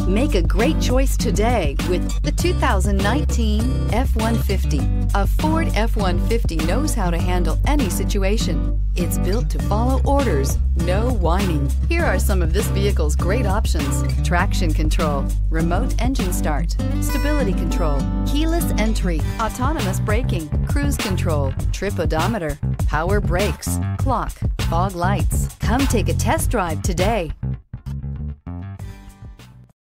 Make a great choice today with the 2019 F-150. A Ford F-150 knows how to handle any situation. It's built to follow orders, no whining. Here are some of this vehicle's great options: traction control, remote engine start, stability control, keyless entry, autonomous braking, cruise control, trip odometer, power brakes, clock, fog lights. Come take a test drive today.